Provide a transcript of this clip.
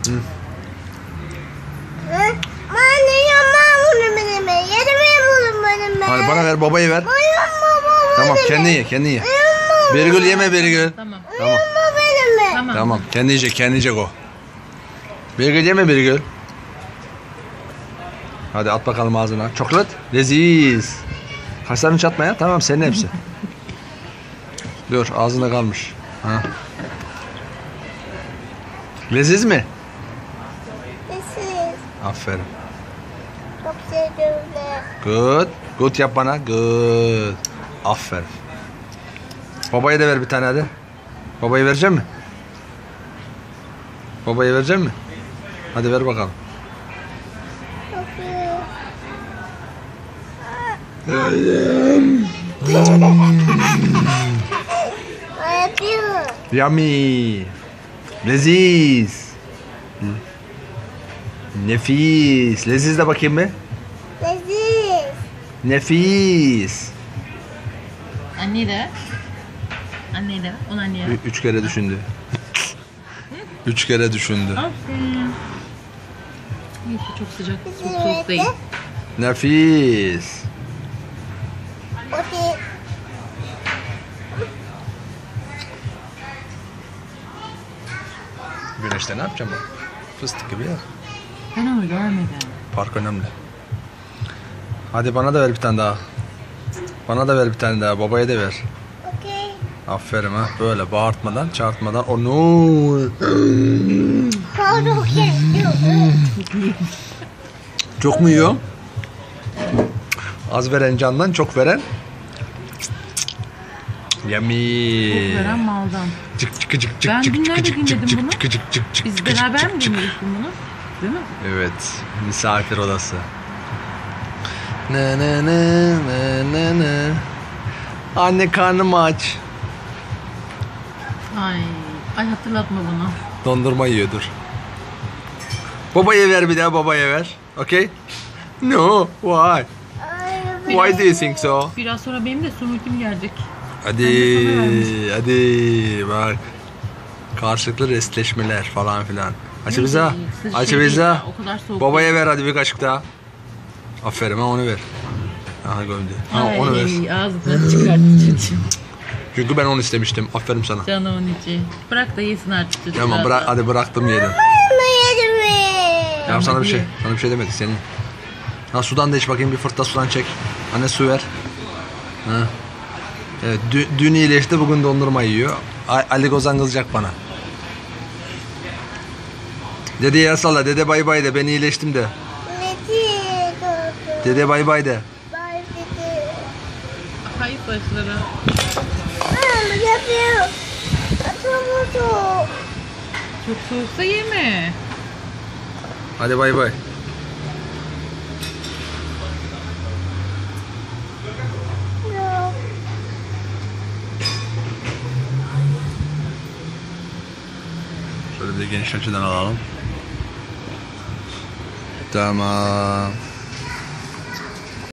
Hı. Hadi bana ver, babayı ver. Tamam, kendi ye, kendi ye. Birgül yeme, Birgül. Tamam. Tamam. Tamam. Tamam, kendi yiyecek o. Birgül yeme, Birgül. Hadi at bakalım ağzına. Çoklat, leziz. Kaşlarını çatma ya. Tamam, senin hepsi. Dur, ağzında kalmış. Ha. Leziz mi? Aferin. Good. Good yap bana. Good. Aferin. Babaya da ver bir tane hadi. Babaya verecek mi? Babaya verecek mi? Hadi ver bakalım. Yummy. Leziz. Nefis. Leziz de bakayım mı? Nefis. Anne de. Anne de. Onu anneye. 3 kere düşündü. 3 kere düşündü. Aferin. Neyse çok sıcak. Çok soğuk değil. Nefis. Güneşte ne yapacağım ben? Fıstık gibi ya. Ben onu görmedim. Park önemli. Hadi bana da ver bir tane daha. Bana da ver bir tane daha. Babaya da ver. Aferin ha. Böyle bağırtmadan, çağırtmadan. O no. Çok mu yiyor? Az veren candan, çok veren. Yummy. Çok veren maldan. Cık cık cık cık Ben cık dün nerede cık cık dinledim cık bunu? cık cık cık cık Biz cık beraber cık mi cık. dinliyorsun bunu? Değil mi? Evet. Misafir odası. Ne ne ne ne ne ne. Anne karnım aç. Ay hatırlatma bunu. Dondurma yiyordur. Babaya ver bir daha, babaya ver. Okay? No. Why? Why do you think so? Biraz sonra benim de sumutim gelecek. Hadi. Hadi bak. Karşılıklı restleşmeler falan filan. Açıbiza. Açıbiza. O kadar soğuk. Babaya ver hadi bir kaşık daha. Aferin, ha onu ver. Aha gömdü. Ha onu ver. Ağzından çıkartacağım. Çünkü ben onu istemiştim. Aferin sana. Canımın içi. Bırak da yesin artık çocuk. Tamam bırak, hadi bıraktım yedim. Ya Tamam, sana hadi bir şey. ye. Sana bir şey demedik senin. Ha sudan da iç bakayım, bir fırtta sudan çek. Anne su ver. Ha. Evet, dün iyileşti, bugün dondurma yiyor. Ali Gozan kızacak bana. Dedeye el salla, dede bay bay de, ben iyileştim de. Dede bay bay de. Kayıp başları. Çok soğuksa yeme. Hadi bay bay. Şöyle bir de geniş açıdan alalım. Tamam.